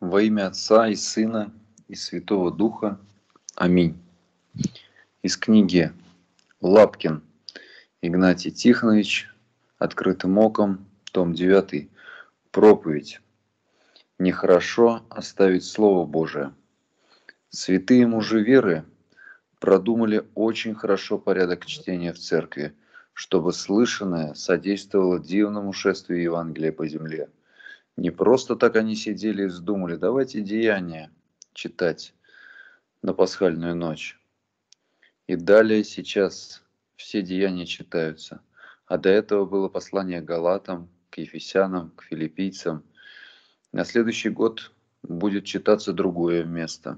Во имя Отца и Сына и Святого Духа. Аминь. Из книги Лапкин Игнатий Тихонович, «Открытым оком», том 9, проповедь. Нехорошо оставить Слово Божие. Святые мужи веры продумали очень хорошо порядок чтения в церкви, чтобы слышанное содействовало дивному шествию Евангелия по земле. Не просто так они сидели и вздумали, давайте деяния читать на пасхальную ночь. И далее сейчас все деяния читаются. А до этого было послание к Галатам, к Ефесянам, к Филиппийцам. На следующий год будет читаться другое место.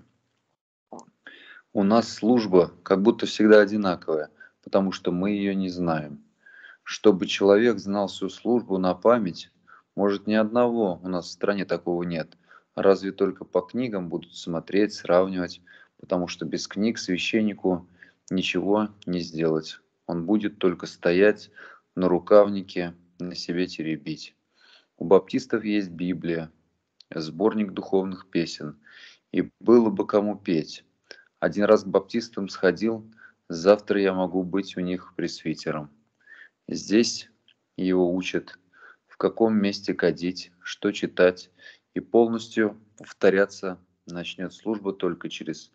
У нас служба как будто всегда одинаковая, потому что мы ее не знаем. Чтобы человек знал всю службу на память, может, ни одного у нас в стране такого нет. Разве только по книгам будут смотреть, сравнивать, потому что без книг священнику ничего не сделать. Он будет только стоять на рукавнике, на себе теребить. У баптистов есть Библия, сборник духовных песен, и было бы кому петь. Один раз к баптистам сходил, завтра я могу быть у них пресвитером. Здесь его учат, в каком месте кадить, что читать, и полностью повторяться начнет служба только через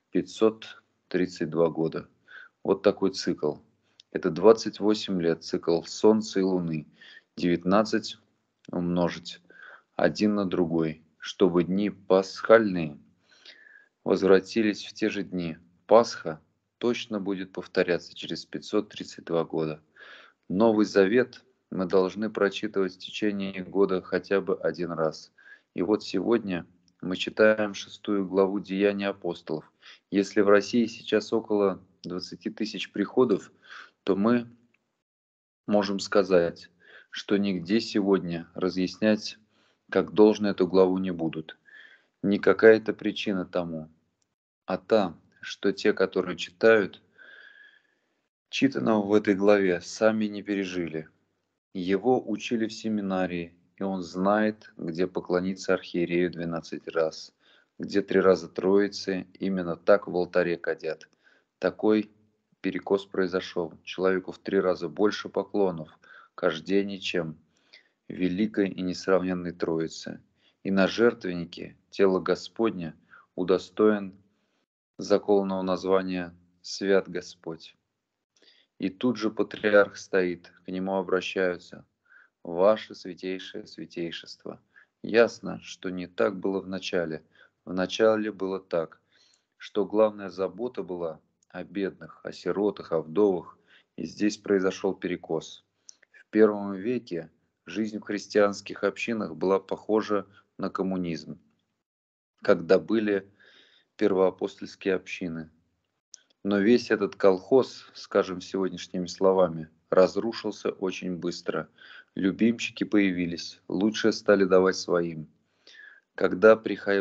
532 года. Вот такой цикл. Это 28 лет, цикл Солнца и Луны. 19 умножить один на другой, чтобы дни пасхальные возвратились в те же дни. Пасха точно будет повторяться через 532 года. Новый Завет мы должны прочитывать в течение года хотя бы один раз. И вот сегодня мы читаем 6 главу Деяний апостолов. Если в России сейчас около 20 тысяч приходов, то мы можем сказать, что нигде сегодня разъяснять как должно эту главу не будут. Не какая-то причина тому, а та, что те, которые читают, читанного в этой главе сами не пережили. Его учили в семинарии, и он знает, где поклониться архиерею 12 раз, где 3 раза Троицы именно так в алтаре кадят. Такой перекос произошел. Человеку в 3 раза больше поклонов кождений, чем великой и несравненной Троице. И на жертвеннике тело Господне удостоен заколотого названия «Свят Господь». И тут же патриарх стоит, к нему обращаются. Ваше святейшее святейшество. Ясно, что не так было в начале. В начале было так, что главная забота была о бедных, о сиротах, о вдовах. И здесь произошел перекос. В первом веке жизнь в христианских общинах была похожа на коммунизм, когда были первоапостольские общины. Но весь этот колхоз, скажем сегодняшними словами, разрушился очень быстро. Любимчики появились, лучшие стали давать своим. Когда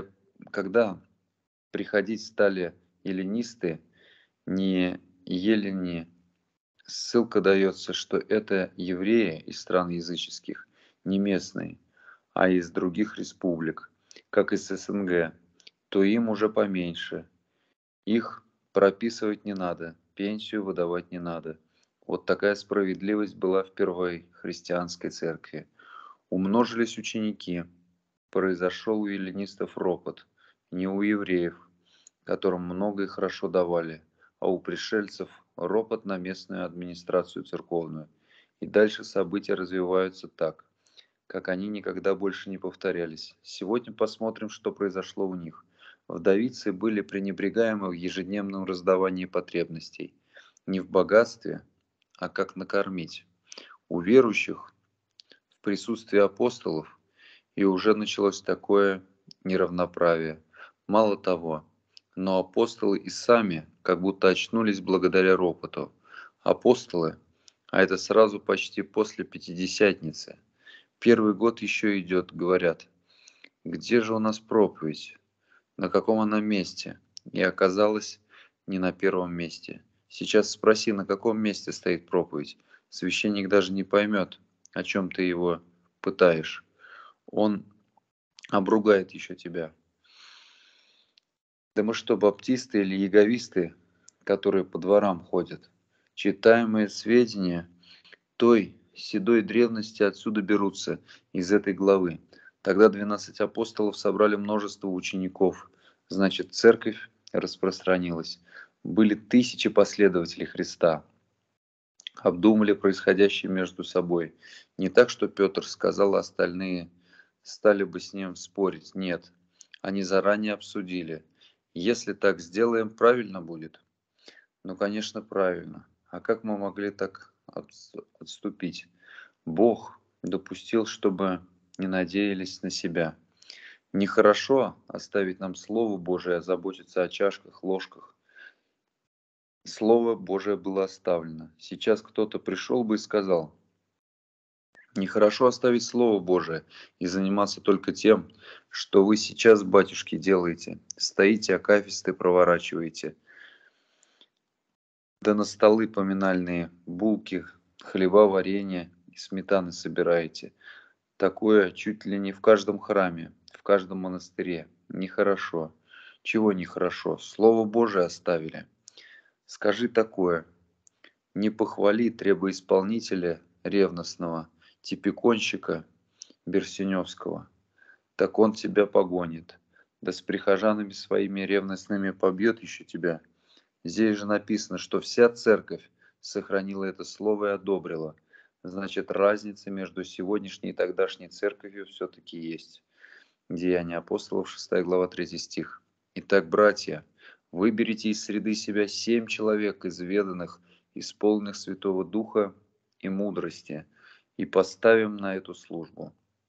приходить стали эллинисты, не еллини, ссылка дается, что это евреи из стран языческих, не местные, а из других республик, как из СНГ, то им уже поменьше. Их прописывать не надо, пенсию выдавать не надо. Вот такая справедливость была в первой христианской церкви. Умножились ученики. Произошел у эллинистов ропот. Не у евреев, которым много и хорошо давали, а у пришельцев ропот на местную администрацию церковную. И дальше события развиваются так, как они никогда больше не повторялись. Сегодня посмотрим, что произошло у них. Вдовицы были пренебрегаемы в ежедневном раздавании потребностей. Не в богатстве, а как накормить. У верующих в присутствии апостолов и уже началось такое неравноправие. Мало того, но апостолы и сами как будто очнулись благодаря ропоту. Апостолы, а это сразу почти после Пятидесятницы, первый год еще идет, говорят, где же у нас проповедь? На каком она месте? И оказалось, не на первом месте. Сейчас спроси, на каком месте стоит проповедь. Священник даже не поймет, о чем ты его пытаешь. Он обругает еще тебя. Да мы что, баптисты или яговисты, которые по дворам ходят? Читаемые сведения той седой древности отсюда берутся, из этой главы. Тогда 12 апостолов собрали множество учеников. Значит, церковь распространилась. Были тысячи последователей Христа. Обдумали происходящее между собой. Не так, что Петр сказал, а остальные стали бы с ним спорить. Нет, они заранее обсудили. Если так сделаем, правильно будет? Ну, конечно, правильно. А как мы могли так отступить? Бог допустил, чтобы не надеялись на себя. Нехорошо оставить нам Слово Божие, заботиться о чашках, ложках. Слово Божие было оставлено. Сейчас кто-то пришел бы и сказал: нехорошо оставить Слово Божие и заниматься только тем, что вы сейчас, батюшки, делаете. Стоите, акафисты проворачиваете. Да на столы поминальные булки, хлеба, варенье и сметаны собираете. Такое чуть ли не в каждом храме, в каждом монастыре. Нехорошо. Чего нехорошо? Слово Божие оставили. Скажи такое: не похвали, требуя исполнителя ревностного, типиконщика Берсеневского, так он тебя погонит. Да с прихожанами своими ревностными побьет еще тебя. Здесь же написано, что вся церковь сохранила это слово и одобрила. Значит, разница между сегодняшней и тогдашней церковью все-таки есть. Деяния апостолов, 6 глава, 3 стих. Итак, братья, выберите из среды себя 7 человек изведанных, исполненных Святого Духа и мудрости, и поставим на эту службу.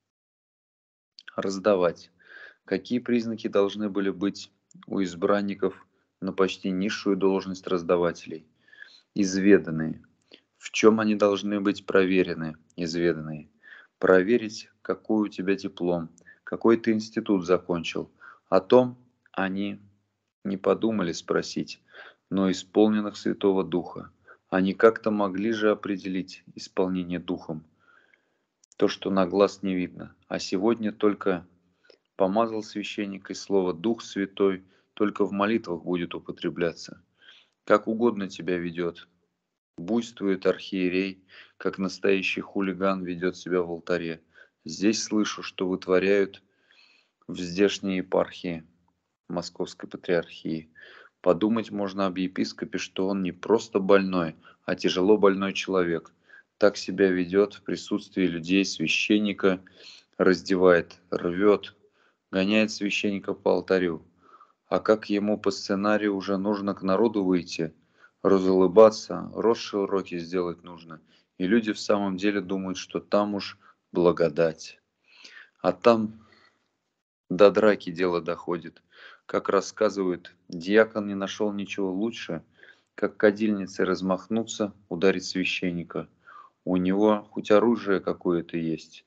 Раздавать. Какие признаки должны были быть у избранников на почти низшую должность раздавателей? Изведанные. В чем они должны быть проверены, изведанные? Проверить, какой у тебя диплом, какой ты институт закончил. О том они не подумали спросить, но исполненных Святого Духа. Они как-то могли же определить исполнение Духом, то, что на глаз не видно. А сегодня только помазал священник, и слово «Дух Святой» только в молитвах будет употребляться. Как угодно тебя ведет. Буйствует архиерей, как настоящий хулиган ведет себя в алтаре. Здесь слышу, что вытворяют в здешней епархии Московской Патриархии. Подумать можно об епископе, что он не просто больной, а тяжело больной человек. Так себя ведет в присутствии людей, священника раздевает, рвет, гоняет священника по алтарю. А как ему по сценарию уже нужно к народу выйти, разулыбаться, рот широкий сделать нужно. И люди в самом деле думают, что там уж благодать. А там до драки дело доходит. Как рассказывают, дьякон не нашел ничего лучше, как кадильницей размахнуться, ударить священника. У него хоть оружие какое-то есть.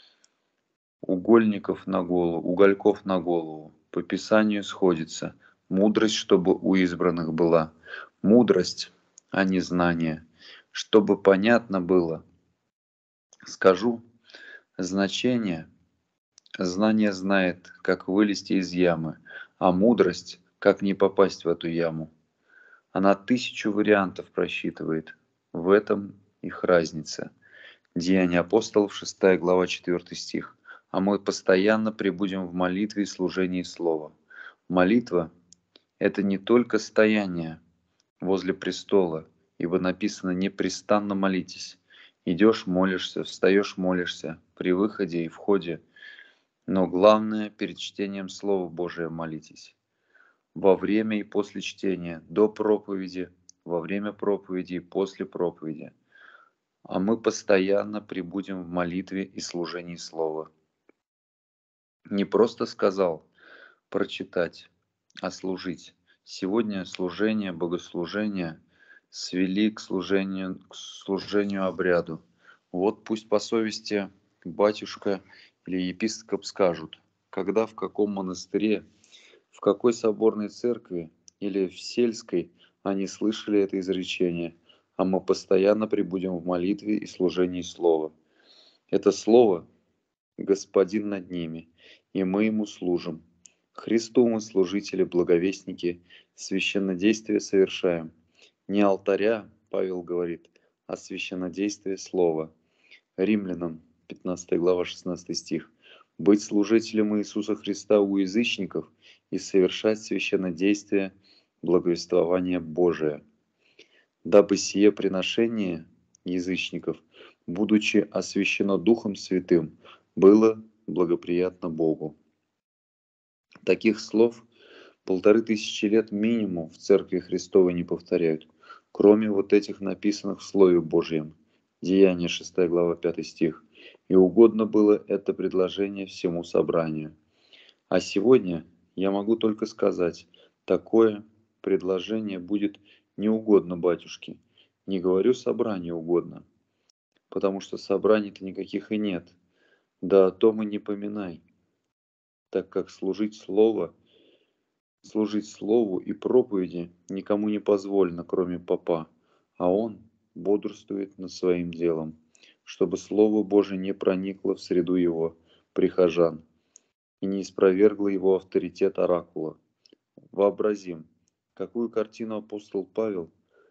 Угольков на голову. По Писанию сходится. Мудрость, чтобы у избранных была. Мудрость, а не знание. Чтобы понятно было. Скажу значение. Знание знает, как вылезти из ямы, а мудрость, как не попасть в эту яму. Она 1000 вариантов просчитывает. В этом их разница. Деяния апостолов, 6 глава, 4 стих. А мы постоянно пребудем в молитве и служении слова. Молитва – это не только стояние возле престола, ибо написано «непрестанно молитесь». Идешь, молишься, встаешь, молишься, при выходе и входе. Но главное, перед чтением Слова Божия молитесь. Во время и после чтения, до проповеди, во время проповеди и после проповеди. А мы постоянно пребудем в молитве и служении Слова. Не просто сказал прочитать, а служить. Сегодня служение, богослужение свели к служению обряду. Вот пусть по совести батюшка или епископ скажут, когда, в каком монастыре, в какой соборной церкви или в сельской они слышали это изречение, а мы постоянно пребудем в молитве и служении Слова. Это Слово – Господин над ними, и мы Ему служим. Христу мы, служители, благовестники, священнодействие совершаем. Не алтаря, Павел говорит, а священнодействие слова. Римлянам, 15 глава, 16 стих. Быть служителем Иисуса Христа у язычников и совершать священнодействие благовествования Божия. Дабы сие приношение язычников, будучи освящено Духом Святым, было благоприятно Богу. Таких слов 1500 лет минимум в Церкви Христовой не повторяют, кроме вот этих написанных в Слове Божьем. Деяние 6 глава 5 стих. И угодно было это предложение всему собранию. А сегодня я могу только сказать, такое предложение будет не угодно батюшке. Не говорю собранию угодно, потому что собраний-то никаких и нет. Да о том и не поминай, так как служить Слову и проповеди никому не позволено, кроме попа, а он бодрствует над своим делом, чтобы Слово Божие не проникло в среду его прихожан и не испровергло его авторитет оракула. Вообразим, какую картину апостол Павел,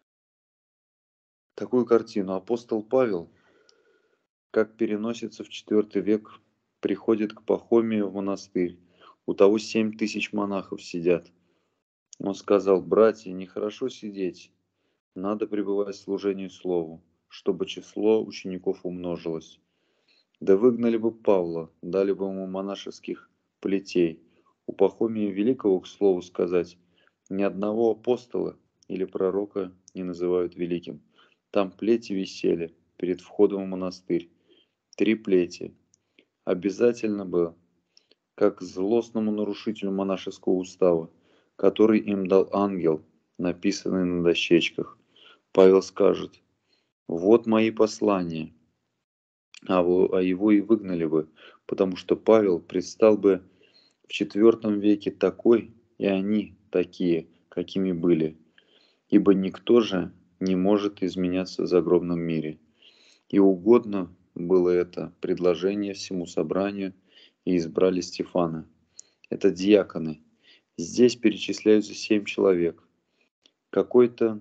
как переносится в IV век, приходит к Пахомию в монастырь. У того 7000 монахов сидят. Он сказал: братья, нехорошо сидеть, надо пребывать в служении Слову, чтобы число учеников умножилось. Да выгнали бы Павла, дали бы ему монашеских плетей. У Пахомия Великого, к слову сказать, ни одного апостола или пророка не называют великим. Там плети висели перед входом в монастырь. 3 плети. Обязательно было, как злостному нарушителю монашеского устава, который им дал ангел, написанный на дощечках. Павел скажет: вот мои послания, а его и выгнали бы, потому что Павел предстал бы в IV веке такой, и они такие, какими были. Ибо никто же не может изменяться в загробном мире. И угодно было это предложение всему собранию, и избрали Стефана. Это диаконы. Здесь перечисляются 7 человек. Какой-то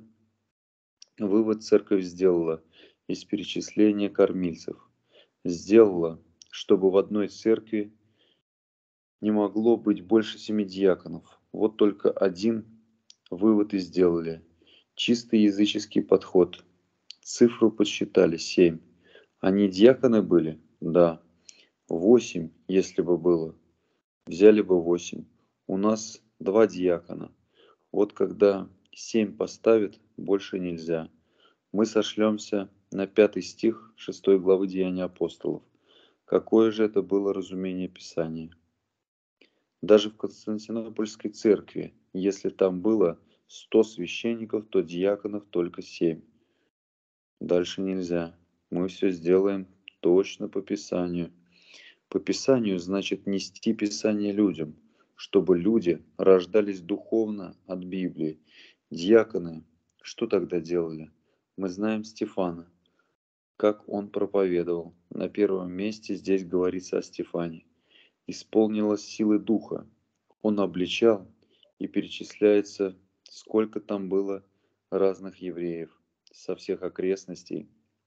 вывод церковь сделала из перечисления кормильцев. Сделала, чтобы в одной церкви не могло быть больше 7 диаконов. Вот только один вывод и сделали. Чистый языческий подход. Цифру подсчитали 7. Они диаконы были? Да. 8, если бы было. Взяли бы 8. У нас 2 диакона. Вот когда 7 поставят, больше нельзя. Мы сошлемся на 5 стих 6 главы Деяний апостолов. Какое же это было разумение Писания? Даже в Константинопольской церкви, если там было 100 священников, то диаконов только 7. Дальше нельзя. Мы все сделаем точно по Писанию. По Писанию значит нести Писание людям, чтобы люди рождались духовно от Библии. Диаконы что тогда делали? Мы знаем Стефана, как он проповедовал. На первом месте здесь говорится о Стефане. Исполнилось силы Духа. Он обличал, и перечисляется, сколько там было разных евреев со всех окрестностей,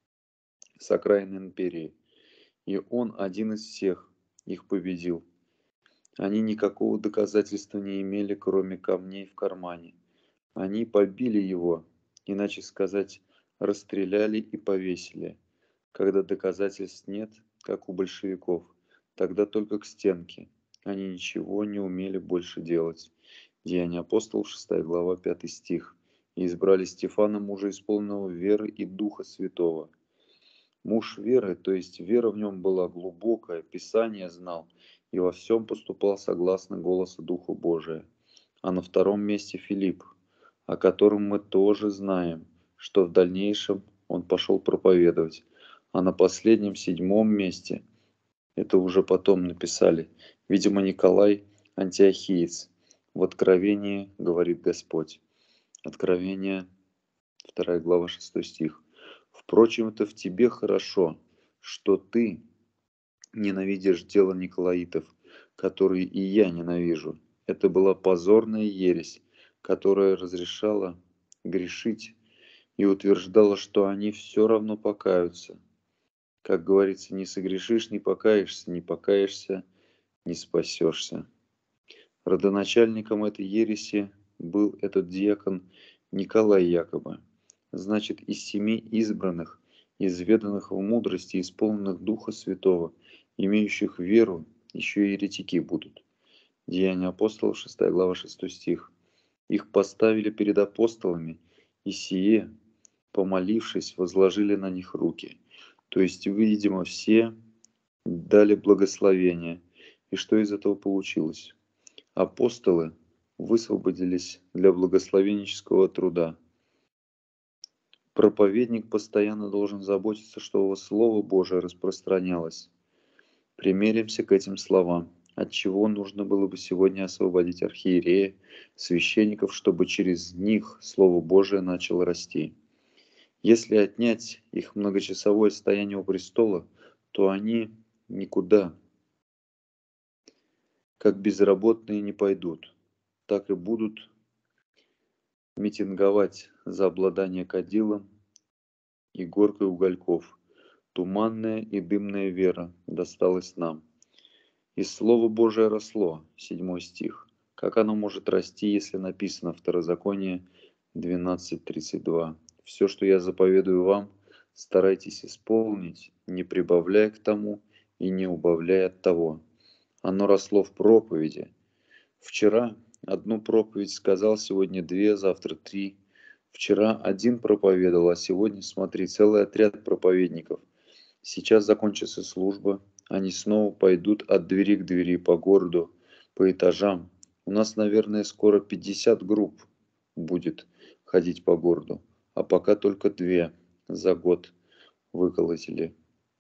с окраин империи. И он один из всех их победил. Они никакого доказательства не имели, кроме камней в кармане. Они побили его, иначе сказать, расстреляли и повесили. Когда доказательств нет, как у большевиков, тогда только к стенке. Они ничего не умели больше делать. Деяния апостолов, 6 глава, 5 стих. И избрали Стефана, мужа исполненного веры и Духа Святого. Муж веры, то есть вера в нем была глубокая, Писание знал и во всем поступал согласно голосу Духа Божия. А на втором месте Филипп, о котором мы тоже знаем, что в дальнейшем он пошел проповедовать. А на последнем, 7 месте, это уже потом написали, видимо, Николай Антиохиец. В Откровении говорит Господь. Откровение, 2 глава, 6 стих. Впрочем, это в тебе хорошо, что ты ненавидишь дело Николаитов, которые и я ненавижу. Это была позорная ересь, которая разрешала грешить и утверждала, что они все равно покаются. Как говорится, не согрешишь, не покаешься, не покаешься, не спасешься. Родоначальником этой ереси был этот диакон Николай якобы. Значит, из 7 избранных, изведанных в мудрости, исполненных Духа Святого, имеющих веру, еще и еретики будут. Деяния апостолов, 6 глава, 6 стих. Их поставили перед апостолами, и сие, помолившись, возложили на них руки. То есть, видимо, все дали благословение. И что из этого получилось? Апостолы высвободились для благословеннического труда. Проповедник постоянно должен заботиться, чтобы Слово Божие распространялось. Примеримся к этим словам. От чего нужно было бы сегодня освободить архиерея, священников, чтобы через них Слово Божие начало расти. Если отнять их многочасовое стояние у престола, то они никуда, как безработные, не пойдут, так и будут митинговать за обладание кадилом и горкой угольков. Туманная и дымная вера досталась нам. И Слово Божие росло, 7 стих. Как оно может расти, если написано в Второзаконие 12:32? Все, что я заповедую вам, старайтесь исполнить, не прибавляя к тому и не убавляя от того. Оно росло в проповеди. Вчера одну проповедь сказал, сегодня 2, завтра 3. Вчера один проповедовал, а сегодня, смотри, целый отряд проповедников. Сейчас закончится служба, они снова пойдут от двери к двери по городу, по этажам. У нас, наверное, скоро 50 групп будет ходить по городу, а пока только 2 за год выколотили.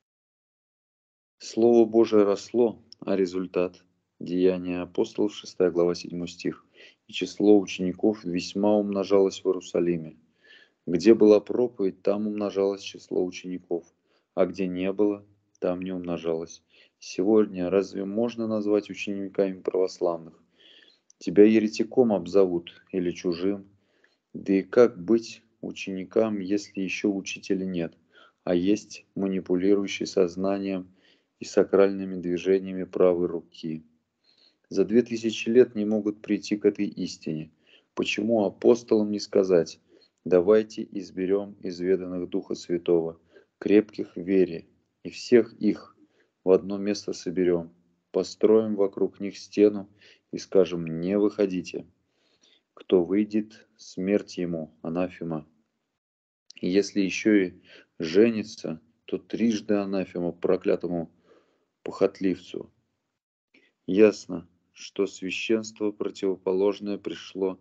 Слово Божие росло, а результат – Деяния апостолов, 6 глава, 7 стих. И число учеников весьма умножалось в Иерусалиме. Где была проповедь, там умножалось число учеников, а где не было, там не умножалось. Сегодня разве можно назвать учениками православных? Тебя еретиком обзовут или чужим. Да и как быть ученикам, если еще учителя нет, а есть манипулирующий сознанием и сакральными движениями правой руки? За 2000 лет не могут прийти к этой истине. Почему апостолам не сказать: давайте изберем изведанных Духа Святого, крепких в вере, и всех их в одно место соберем, построим вокруг них стену и скажем: не выходите. Кто выйдет, смерть ему, анафема. И если еще и женится, то трижды анафема проклятому похотливцу. Ясно, что священство противоположное пришло.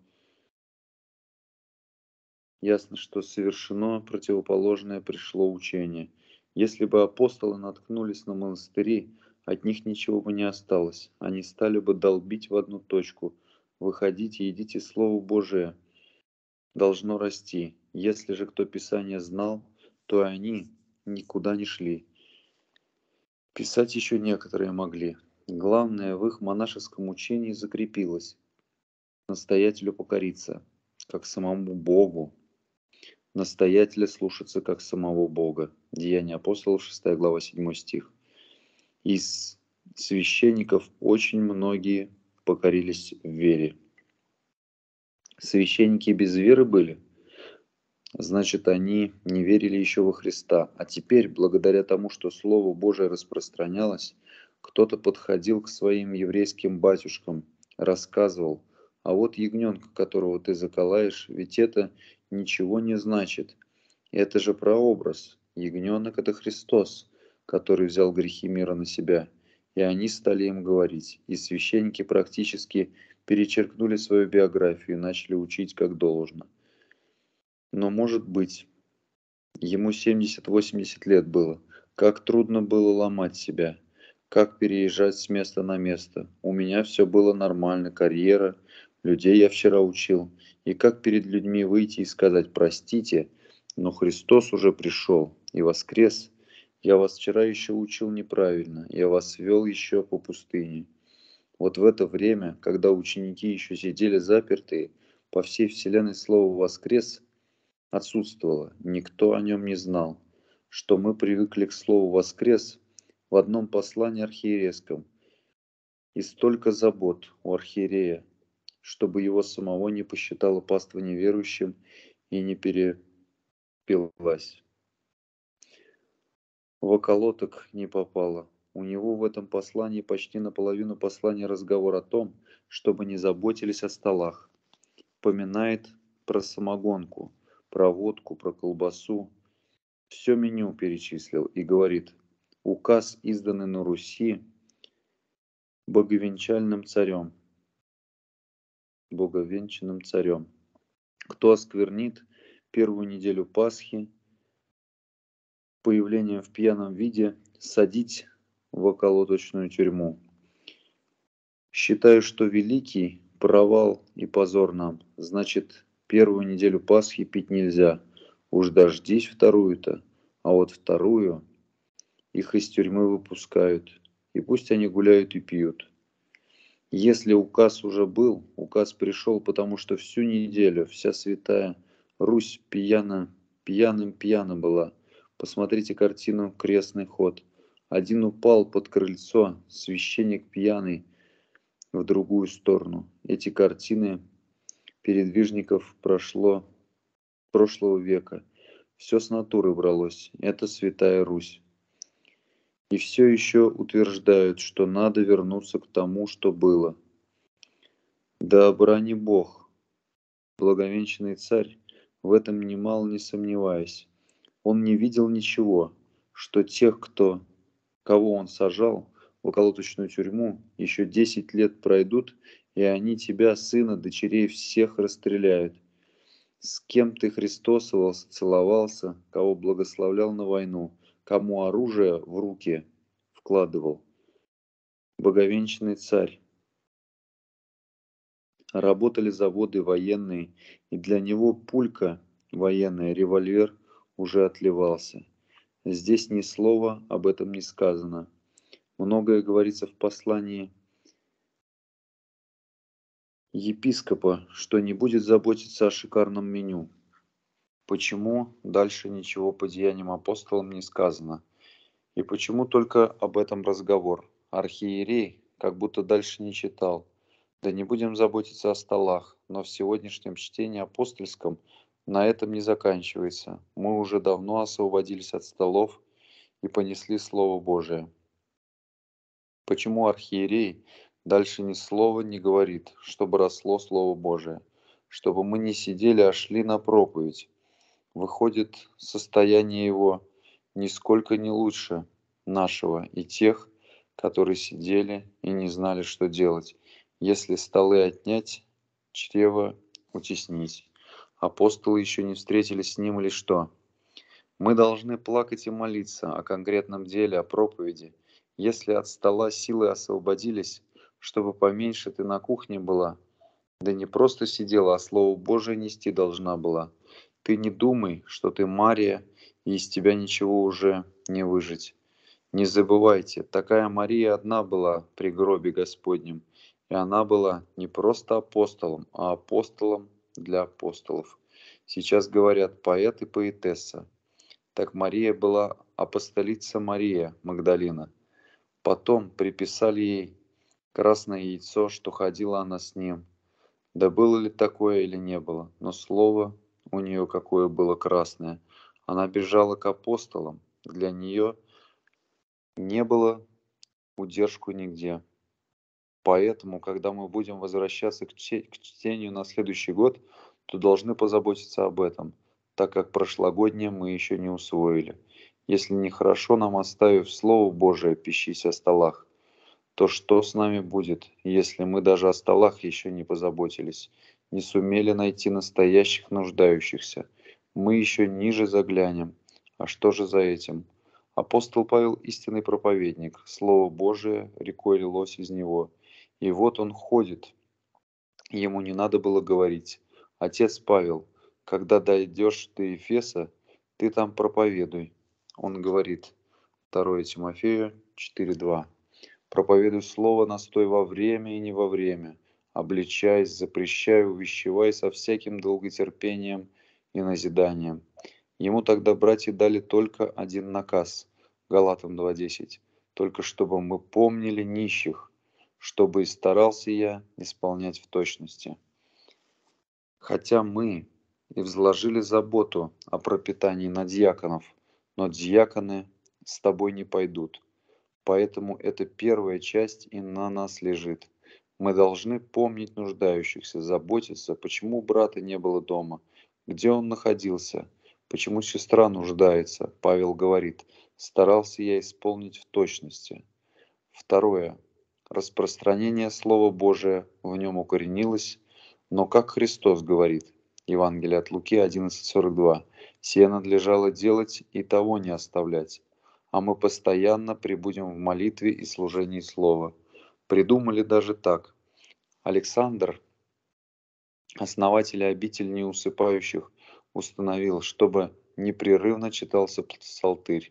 Ясно, что совершено противоположное пришло учение. Если бы апостолы наткнулись на монастыри, от них ничего бы не осталось. Они стали бы долбить в одну точку. Выходите, идите, Слово Божие должно расти. Если же кто Писание знал, то они никуда не шли. Писать еще некоторые могли. Главное, в их монашеском учении закрепилось: настоятелю покориться, как самому Богу, настоятеля слушаться, как самого Бога. Деяния апостолов, 6 глава, 7 стих. Из священников очень многие покорились в вере. Священники без веры были, значит, они не верили еще во Христа. А теперь, благодаря тому, что Слово Божие распространялось, кто-то подходил к своим еврейским батюшкам, рассказывал: а вот ягненка, которого ты заколаешь, ведь это ничего не значит. Это же прообраз. Ягненок – это Христос, который взял грехи мира на себя. И они стали им говорить. И священники практически перечеркнули свою биографию и начали учить как должно. Но, может быть, ему 70-80 лет было. Как трудно было ломать себя, как переезжать с места на место. У меня все было нормально, карьера, людей я вчера учил. И как перед людьми выйти и сказать: простите, но Христос уже пришел и воскрес. Я вас вчера еще учил неправильно, я вас вел еще по пустыне. Вот в это время, когда ученики еще сидели запертые, по всей вселенной слово «воскрес» отсутствовало, никто о нем не знал, что мы привыкли к слову «воскрес» в одном послании архиерейском, и столько забот у архиерея, чтобы его самого не посчитала паства неверующим и не перепилась. В околоток не попало. У него в этом послании почти наполовину послания разговор о том, чтобы не заботились о столах. Поминает про самогонку, про водку, про колбасу. Все меню перечислил и говорит: указ, изданный на Руси боговенчальным царем. Боговенчанным царем. Кто осквернит первую неделю Пасхи появлением в пьяном виде, садить в околоточную тюрьму. Считаю, что великий провал и позор нам. Значит, первую неделю Пасхи пить нельзя. Уж дождись вторую-то. А вот вторую их из тюрьмы выпускают. И пусть они гуляют и пьют. Если указ уже был, указ пришел, потому что всю неделю вся святая Русь пьяна была. Посмотрите картину «Крестный ход». Один упал под крыльцо, священник пьяный в другую сторону. Эти картины передвижников прошлого века. Все с натуры бралось. Это святая Русь. И все еще утверждают, что надо вернуться к тому, что было. Да обрани Бог, благовенчанный царь, в этом немало не сомневаясь. Он не видел ничего, что тех, кого он сажал в околоточную тюрьму, еще 10 лет пройдут, и они тебя, сына, дочерей всех расстреляют. С кем ты христосовался, целовался, кого благословлял на войну, кому оружие в руки вкладывал. Боговенчанный царь. Работали заводы военные, и для него пулька военная, револьвер уже отливался. Здесь ни слова об этом не сказано. Многое говорится в послании епископа, что не будет заботиться о шикарном меню. Почему дальше ничего по деяниям апостолам не сказано? И почему только об этом разговор? Архиерей как будто дальше не читал. Да не будем заботиться о столах, но в сегодняшнем чтении апостольском на этом не заканчивается. Мы уже давно освободились от столов и понесли Слово Божие. Почему архиерей дальше ни слова не говорит, чтобы росло Слово Божие, чтобы мы не сидели, а шли на проповедь? Выходит, состояние его нисколько не лучше нашего и тех, которые сидели и не знали, что делать. Если столы отнять, чрево утеснить. Апостолы еще не встретились с ним или что? Мы должны плакать и молиться о конкретном деле, о проповеди. Если от стола силы освободились, чтобы поменьше ты на кухне была, да не просто сидела, а Слово Божие нести должна была. Ты не думай, что ты Мария, и из тебя ничего уже не выжить. Не забывайте, такая Мария одна была при гробе Господнем, и она была не просто апостолом, а апостолом для апостолов. Сейчас говорят поэт и поэтесса. Так Мария была апостолица Мария Магдалина. Потом приписали ей красное яйцо, что ходила она с ним. Да было ли такое или не было, но слово у нее какое было красное. Она бежала к апостолам. Для нее не было удержку нигде. Поэтому, когда мы будем возвращаться к чтению на следующий год, то должны позаботиться об этом, так как прошлогоднее мы еще не усвоили. Если нехорошо нам, оставив Слово Божие, пищись о столах, то что с нами будет, если мы даже о столах еще не позаботились, не сумели найти настоящих нуждающихся? Мы еще ниже заглянем. А что же за этим? Апостол Павел истинный проповедник, Слово Божие рекой лилось из него. И вот он ходит, ему не надо было говорить: «Отец Павел, когда дойдешь до Ефеса, ты там проповедуй». Он говорит, 2 Тимофею 4:2. Проповедуй слово, настой во время и не во время. Обличайся, запрещай, увещевай со всяким долготерпением и назиданием. Ему тогда братья дали только один наказ, Галатам 2:10, только чтобы мы помнили нищих, чтобы и старался я исполнять в точности. Хотя мы и возложили заботу о пропитании на диаконов, но диаконы с тобой не пойдут. Поэтому эта первая часть и на нас лежит. Мы должны помнить нуждающихся, заботиться, почему брата не было дома, где он находился, почему сестра нуждается. Павел говорит, старался я исполнить в точности. Второе. Распространение Слова Божия в нем укоренилось, но как Христос говорит, Евангелие от Луки 11:42, «Сие надлежало делать и того не оставлять, а мы постоянно пребудем в молитве и служении Слова». Придумали даже так. Александр, основатель обители неусыпающих, установил, чтобы непрерывно читался псалтырь.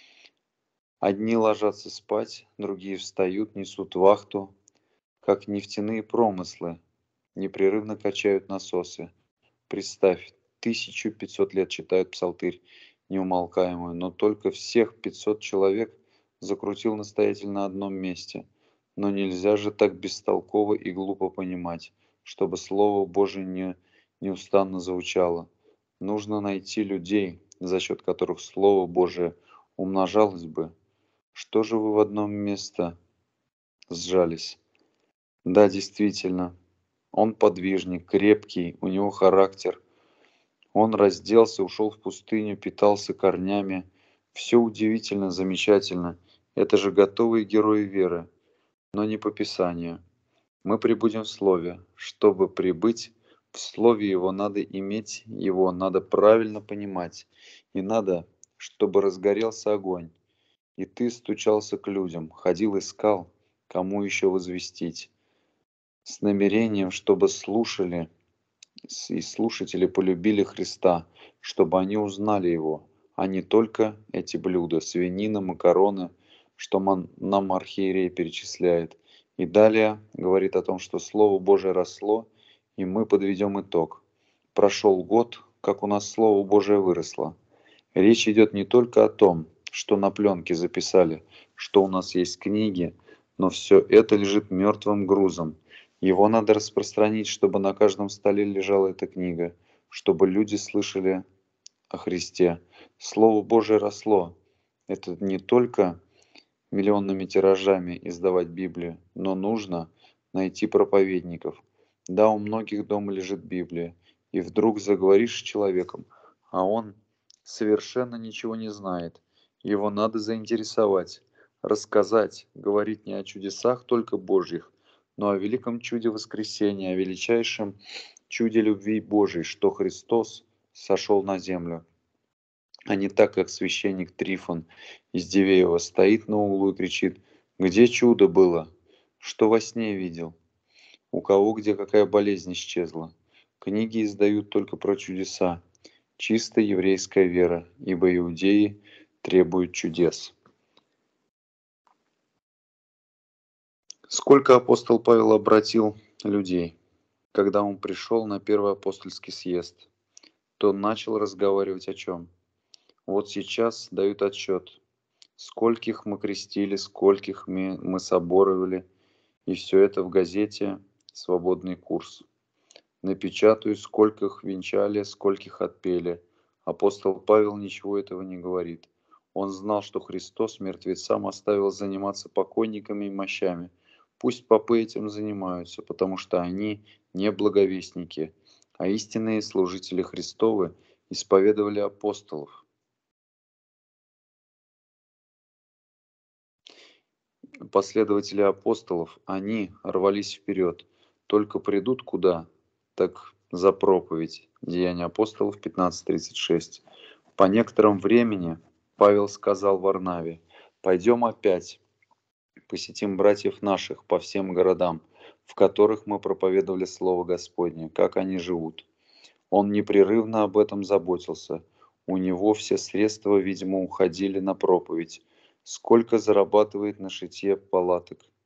Одни ложатся спать, другие встают, несут вахту, как нефтяные промыслы, непрерывно качают насосы. Представь, 1500 лет читают псалтырь неумолкаемую, но только всех 500 человек закрутил настоятель на одном месте. Но нельзя же так бестолково и глупо понимать, чтобы Слово Божие неустанно звучало. Нужно найти людей, за счет которых Слово Божие умножалось бы. Что же вы в одном месте сжались? Да, действительно, он подвижник, крепкий, у него характер. Он разделся, ушел в пустыню, питался корнями. Все удивительно, замечательно. Это же готовые герои веры, но не по Писанию. Мы пребудем в Слове. Чтобы пребыть в Слове Его, надо иметь Его, надо правильно понимать. И надо, чтобы разгорелся огонь. И ты стучался к людям, ходил, искал, кому еще возвестить. С намерением, чтобы слушали и слушатели полюбили Христа, чтобы они узнали Его, а не только эти блюда, свинина, макароны, что нам архиерей перечисляет. И далее говорит о том, что Слово Божие росло, и мы подведем итог. Прошел год, как у нас Слово Божие выросло. Речь идет не только о том, что на пленке записали, что у нас есть книги, но все это лежит мертвым грузом. Его надо распространить, чтобы на каждом столе лежала эта книга, чтобы люди слышали о Христе. Слово Божие росло. Это не только миллионными тиражами издавать Библию, но нужно найти проповедников. Да, у многих дома лежит Библия, и вдруг заговоришь с человеком, а он совершенно ничего не знает. Его надо заинтересовать, рассказать, говорить не о чудесах только Божьих, но о великом чуде воскресения, о величайшем чуде любви Божией, что Христос сошел на землю. А не так, как священник Трифон из Дивеева стоит на углу и кричит: «Где чудо было? Что во сне видел? У кого где какая болезнь исчезла?» Книги издают только про чудеса. Чисто еврейская вера, ибо иудеи требуют чудес. Сколько апостол Павел обратил людей, когда он пришел на первый апостольский съезд, то начал разговаривать о чем? Вот сейчас дают отчет, скольких мы крестили, скольких мы соборовали, и все это в газете «Свободный курс». Напечатаю, скольких венчали, скольких отпели. Апостол Павел ничего этого не говорит. Он знал, что Христос мертвецам оставил заниматься покойниками и мощами. Пусть попы этим занимаются, потому что они не благовестники, а истинные служители Христовы исповедовали апостолов. Последователи апостолов, они рвались вперед. Только придут куда? Так за проповедь. Деяния апостолов 15:36. По некотором времени Павел сказал Варнаве: «Пойдем опять, посетим братьев наших по всем городам, в которых мы проповедовали Слово Господне, как они живут». Он непрерывно об этом заботился. У него все средства, видимо, уходили на проповедь. Сколько зарабатывает на шитье палаток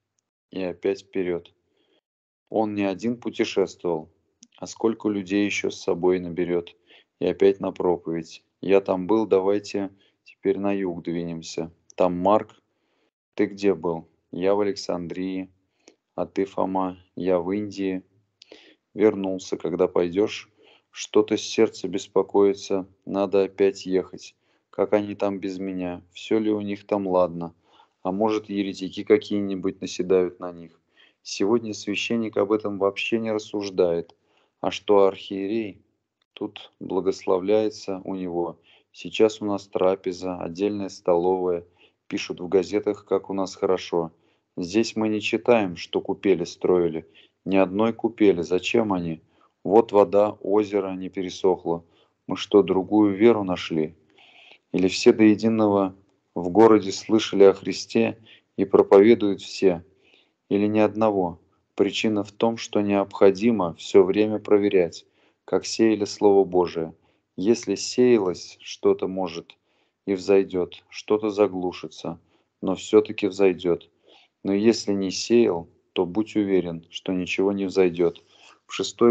и опять вперед. Он не один путешествовал, а сколько людей еще с собой наберет, и опять на проповедь. Я там был, давайте теперь на юг двинемся. Там Марк, ты где был? Я в Александрии, а ты, Фома, я в Индии. Вернулся, когда пойдешь. Что-то с сердца беспокоится, надо опять ехать. Как они там без меня? Все ли у них там ладно? А может, еретики какие-нибудь наседают на них? Сегодня священник об этом вообще не рассуждает. А что архиерей? Тут благословляется у него. Сейчас у нас трапеза, отдельная столовая. Пишут в газетах, как у нас хорошо. Здесь мы не читаем, что купели строили. Ни одной купели. Зачем они? Вот вода, озеро не пересохло. Мы что, другую веру нашли? Или все до единого в городе слышали о Христе и проповедуют все? Или ни одного? Причина в том, что необходимо все время проверять, как сеяли Слово Божие. Если сеялось, что-то может и взойдет, что-то заглушится, но все-таки взойдет. Но если не сеял, то будь уверен, что ничего не взойдет. В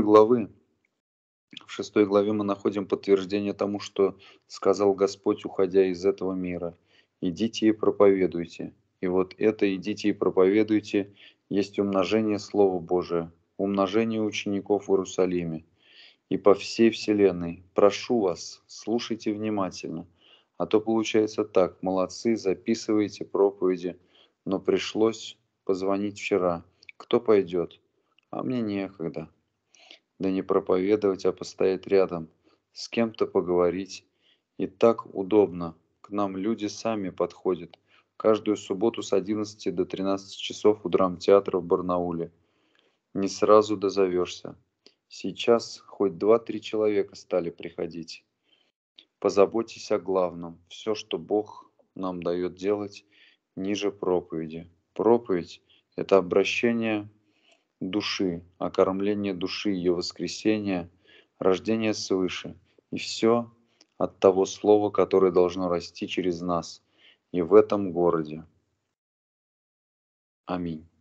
шестой главе мы находим подтверждение тому, что сказал Господь, уходя из этого мира. Идите и проповедуйте. И вот это «идите и проповедуйте» есть умножение Слова Божия, умножение учеников в Иерусалиме и по всей вселенной. Прошу вас, слушайте внимательно. А то получается так, молодцы, записывайте проповеди, но пришлось позвонить вчера. Кто пойдет? А мне некогда. Да не проповедовать, а постоять рядом, с кем-то поговорить. И так удобно. К нам люди сами подходят. Каждую субботу с 11 до 13 часов у драмтеатра в Барнауле. Не сразу дозовешься. Сейчас хоть 2-3 человека стали приходить. Позаботьтесь о главном. Все, что Бог нам дает делать, ниже проповеди. Проповедь– это обращение души, окормление души, ее воскресение, рождение свыше. И все от того слова, которое должно расти через нас и в этом городе. Аминь.